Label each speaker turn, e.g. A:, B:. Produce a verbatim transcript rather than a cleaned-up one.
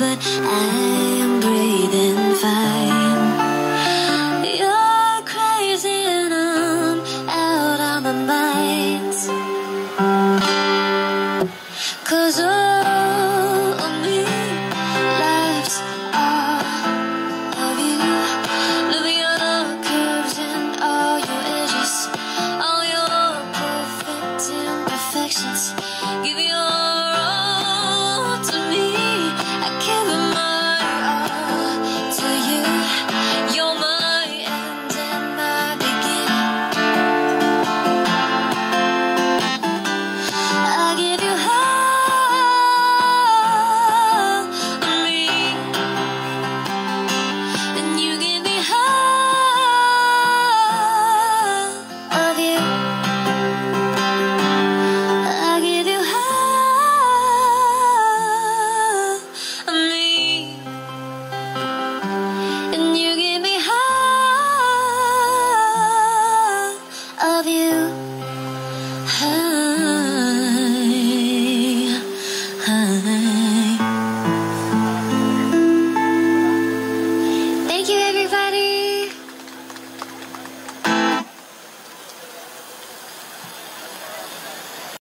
A: but I am breathing fine. You're crazy and I'm out of my mind. 'Cause all of me lives are of you. Living on all curves and all your edges, all your perfect imperfections. Give your all.